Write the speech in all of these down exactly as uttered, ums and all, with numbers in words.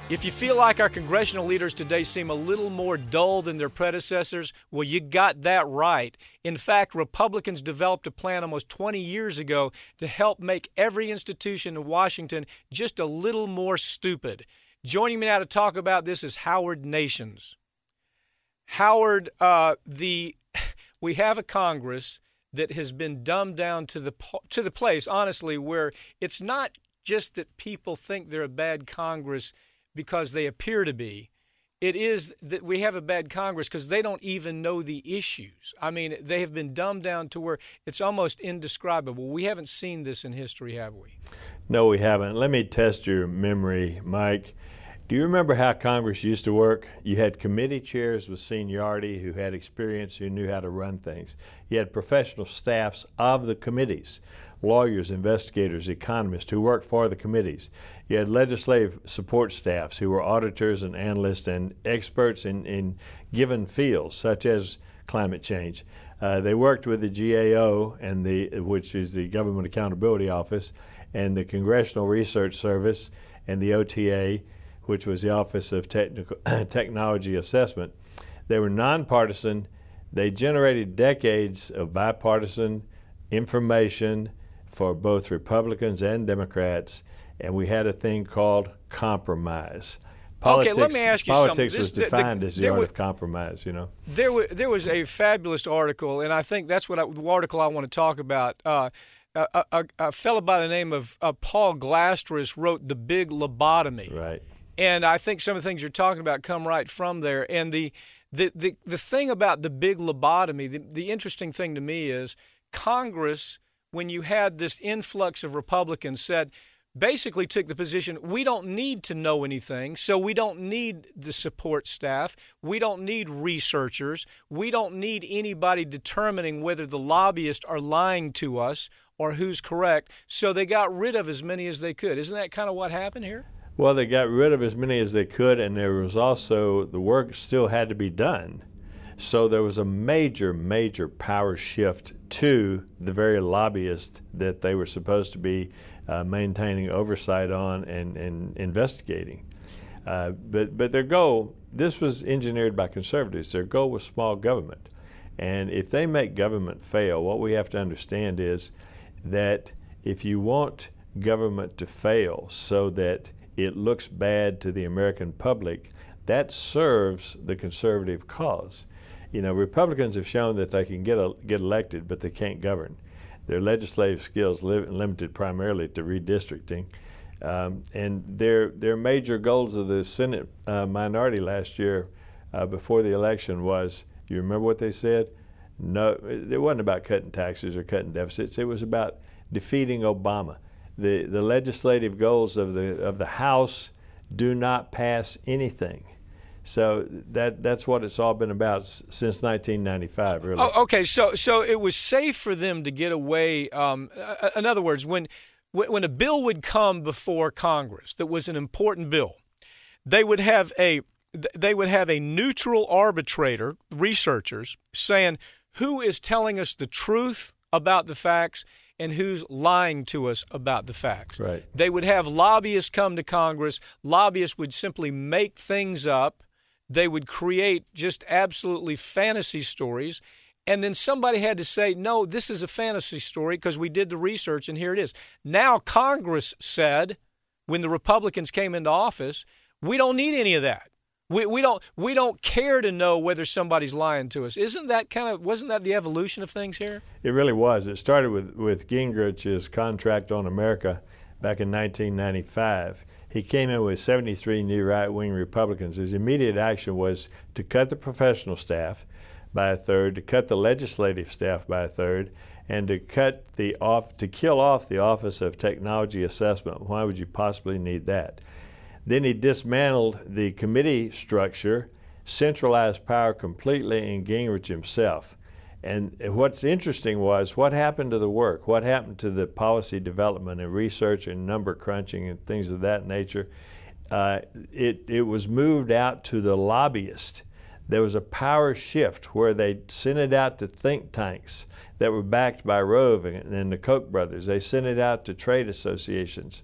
If you feel like our congressional leaders today seem a little more dull than their predecessors, well, you got that right. In fact, Republicans developed a plan almost twenty years ago to help make every institution in Washington just a little more stupid. Joining me now to talk about this is Howard Nations. Howard, uh, the we have a Congress that has been dumbed down to the to the place, honestly, where it's not just that people think they're a bad Congress because they appear to be. It is that we have a bad Congress because they don't even know the issues. I mean, they have been dumbed down to where it's almost indescribable. We haven't seen this in history, have we? No, we haven't. Let me test your memory, Mike. Do you remember how Congress used to work? You had committee chairs with seniority who had experience, who knew how to run things. You had professional staffs of the committees, lawyers, investigators, economists who worked for the committees. You had legislative support staffs who were auditors and analysts and experts in, in given fields, such as climate change. Uh, they worked with the G A O, and the, which is the Government Accountability Office, and the Congressional Research Service, and the O T A, which was the Office of Technical Technology Assessment. They were nonpartisan. They generated decades of bipartisan information for both Republicans and Democrats, and we had a thing called compromise. Politics, okay, let me ask you politics something. was This, defined the, the, as the art was, of compromise, you know. There was, there was a fabulous article, and I think that's what I, the article I want to talk about. Uh, a, a, a fellow by the name of uh, Paul Glastris wrote The Big Lobotomy. Right. And I think some of the things you're talking about come right from there. And the the the, the thing about the big lobotomy, the, the interesting thing to me is Congress, when you had this influx of Republicans, said, basically took the position, we don't need to know anything, so we don't need the support staff, we don't need researchers, we don't need anybody determining whether the lobbyists are lying to us or who's correct, so they got rid of as many as they could. Isn't that kind of what happened here? Well, they got rid of as many as they could, and there was also, the work still had to be done. So there was a major, major power shift to the very lobbyists that they were supposed to be uh, maintaining oversight on and, and investigating. Uh, but, but their goal, this was engineered by conservatives, their goal was small government. And if they make government fail, what we have to understand is that if you want government to fail so that it looks bad to the American public, that serves the conservative cause. You know, Republicans have shown that they can get a, get elected, but they can't govern. Their legislative skills li limited primarily to redistricting. Um, and their, their major goals of the Senate uh, minority last year uh, before the election was, you remember what they said? No, it wasn't about cutting taxes or cutting deficits. It was about defeating Obama. The, the legislative goals of the, of the House do not pass anything. So that, that's what it's all been about since nineteen ninety-five, really. Oh, okay, so so it was safe for them to get away. Um, in other words, when, when a bill would come before Congress that was an important bill, they would have a, they would have a neutral arbitrator, researchers, saying who is telling us the truth about the facts and who's lying to us about the facts. Right. They would have lobbyists come to Congress. Lobbyists would simply make things up. They would create just absolutely fantasy stories. And then somebody had to say, no, this is a fantasy story because we did the research and here it is. Now Congress said, when the Republicans came into office, we don't need any of that. We, we don't we don't care to know whether somebody's lying to us. Isn't that kind of, wasn't that the evolution of things here? It really was. It started with, with Gingrich's contract on America back in nineteen ninety-five. He came in with seventy-three new right-wing Republicans. His immediate action was to cut the professional staff by a third, to cut the legislative staff by a third, and to cut the off to kill off the Office of Technology Assessment. Why would you possibly need that? Then he dismantled the committee structure, centralized power completely in Gingrich himself. And what's interesting was what happened to the work, what happened to the policy development and research and number crunching and things of that nature. Uh, it, it was moved out to the lobbyist. There was a power shift where they sent it out to think tanks that were backed by Rove and, and the Koch brothers. They sent it out to trade associations.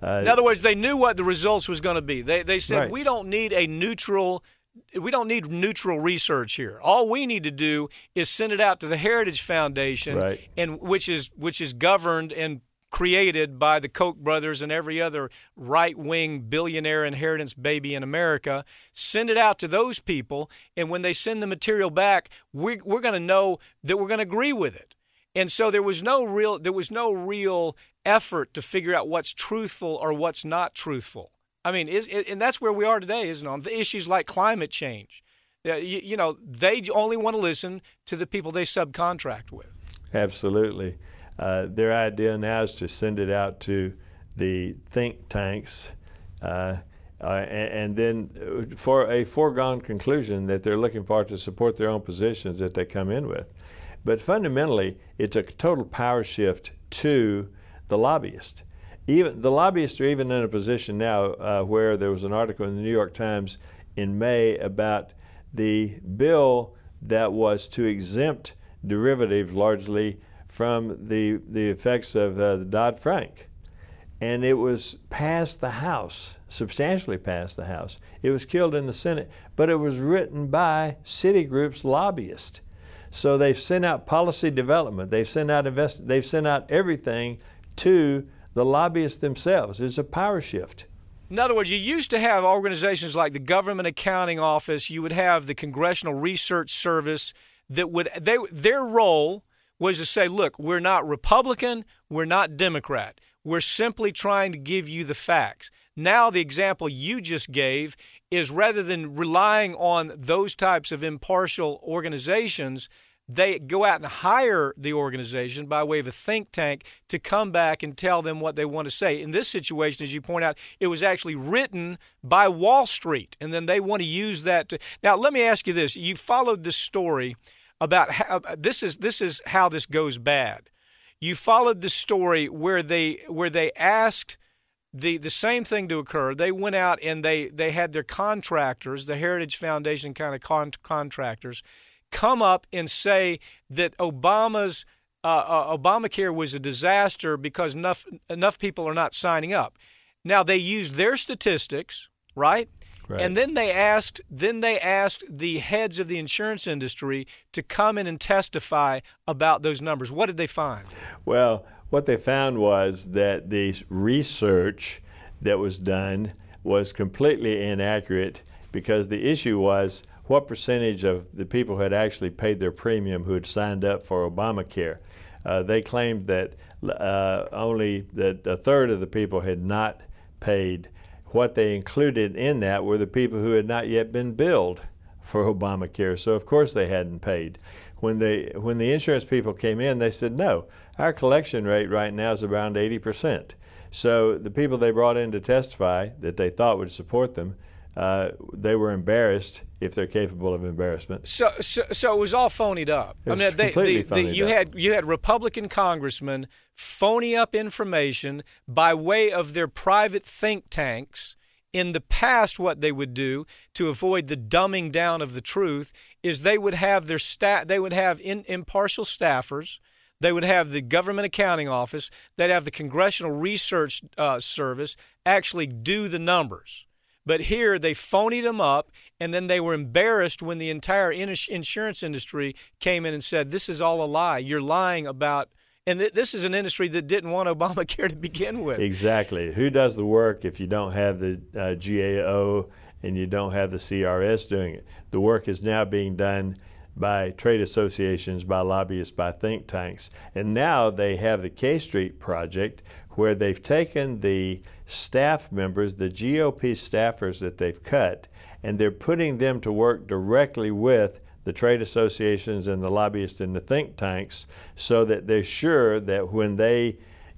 Uh, In other words, they knew what the results was going to be. They they said, right. we don't need a neutral we don't need neutral research here. All we need to do is send it out to the Heritage Foundation, right. and which is which is governed and created by the Koch brothers and every other right-wing billionaire inheritance baby in America. Send it out to those people, and when they send the material back, we're, we're going to know that we're going to agree with it. And so there was no real there was no real effort to figure out what's truthful or what's not truthful. I mean, is, and that's where we are today, isn't it? On the issues like climate change. You, you know, they only want to listen to the people they subcontract with. Absolutely. Uh, their idea now is to send it out to the think tanks, uh, uh, and, and then for a foregone conclusion that they're looking for to support their own positions that they come in with. But fundamentally, it's a total power shift to the lobbyist. Even the lobbyists are even in a position now uh, where there was an article in the New York Times in May about the bill that was to exempt derivatives largely from the the effects of uh, the Dodd-Frank. And it was passed the House, substantially passed the House. It was killed in the Senate, but it was written by Citigroup's lobbyists. So they've sent out policy development. They've sent out invest. They've sent out everything to the lobbyists themselves. It's a power shift. In other words, you used to have organizations like the Government Accounting Office. You would have the Congressional Research Service that would they their role was to say, look, we're not Republican, we're not Democrat. We're simply trying to give you the facts. Now the example you just gave is rather than relying on those types of impartial organizations, they go out and hire the organization by way of a think tank to come back and tell them what they want to say. In this situation, as you point out, it was actually written by Wall Street, and then they want to use that to... Now, let me ask you this. You followed this story about how this is this is how this goes bad. You followed the story where they where they asked the the same thing to occur. They went out and they they had their contractors, the Heritage Foundation kind of con- contractors, come up and say that Obama's uh, uh, Obamacare was a disaster because enough enough people are not signing up. Now they used their statistics, right? Right. And then they asked then they asked the heads of the insurance industry to come in and testify about those numbers. What did they find? Well, what they found was that the research that was done was completely inaccurate, because the issue was what percentage of the people who had actually paid their premium who had signed up for Obamacare. Uh, they claimed that uh, only that a third of the people had not paid. What they included in that were the people who had not yet been billed for Obamacare. So of course they hadn't paid. When they when the insurance people came in, they said, no, our collection rate right now is around eighty percent. So the people they brought in to testify that they thought would support them, uh, they were embarrassed, if they're capable of embarrassment. So, so, so it was all phonied up. It was I mean, they, completely the, the, phonied you up. had you had Republican congressmen phony up information by way of their private think tanks. In the past, what they would do to avoid the dumbing down of the truth is they would have their staff. They would have in, impartial staffers. They would have the Government Accounting Office. They'd have the Congressional Research uh, Service actually do the numbers. But here they phonied them up, and then they were embarrassed when the entire in- insurance industry came in and said, this is all a lie. You're lying about, and th- this is an industry that didn't want Obamacare to begin with. Exactly. Who does the work if you don't have the uh, G A O and you don't have the C R S doing it? The work is now being done by trade associations, by lobbyists, by think tanks. And now they have the K Street Project, where they've taken the staff members, the G O P staffers that they've cut, and they're putting them to work directly with the trade associations and the lobbyists and the think tanks, so that they're sure that when they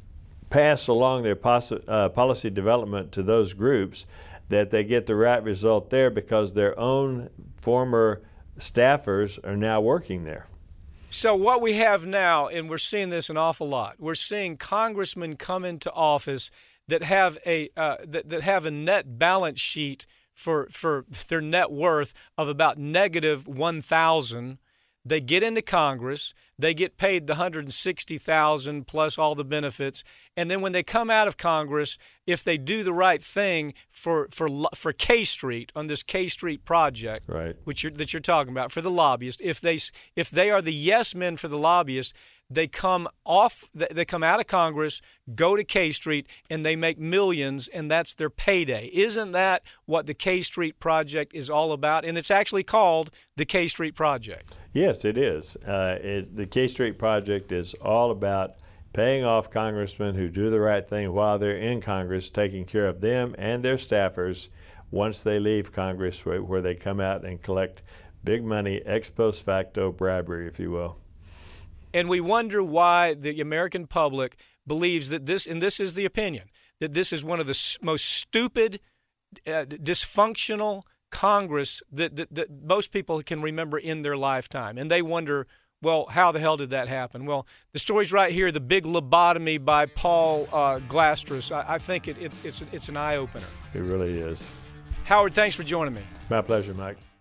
pass along their pos- uh, policy development to those groups, that they get the right result there, because their own former staffers are now working there. So what we have now, and we're seeing this an awful lot, we're seeing congressmen come into office that have a uh, that, that have a net balance sheet for for their net worth of about negative one thousand. They get into Congress, they get paid the one hundred sixty thousand dollars plus all the benefits, and then when they come out of Congress, if they do the right thing for for for K Street on this K Street project, right, which you're, that you're talking about for the lobbyist, if they if they are the yes men for the lobbyist, they come off, they come out of Congress, go to K Street, and they make millions, and that's their payday. Isn't that what the K Street Project is all about? And it's actually called the K Street Project. Yes, it is. Uh, it, the K Street Project is all about paying off congressmen who do the right thing while they're in Congress, taking care of them and their staffers once they leave Congress, where, where they come out and collect big money, ex post facto bribery, if you will. And we wonder why the American public believes that this, and this is the opinion, that this is one of the most stupid, uh, dysfunctional Congress that, that, that most people can remember in their lifetime. And they wonder, well, how the hell did that happen? Well, the story's right here, The Big Lobotomy by Paul uh, Glastris. I, I think it, it, it's, it's an eye-opener. It really is. Howard, thanks for joining me. My pleasure, Mike.